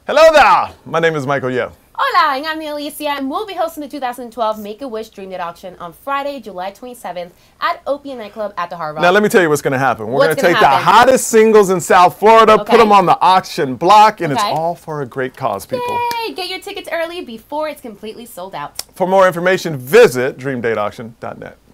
Hello there! My name is Michael Yeo. Hola, and I'm Ninalicia, and we'll be hosting the 2012 Make-A-Wish Dream Date Auction on Friday, July 27th at Opie Nightclub at the Hard Rock. Now let me tell you what's going to happen. We're going to take happen? the hottest singles in South Florida, put them on the auction block, and it's all for a great cause, people. Yay! Get your tickets early before it's completely sold out. For more information, visit dreamdateauction.net.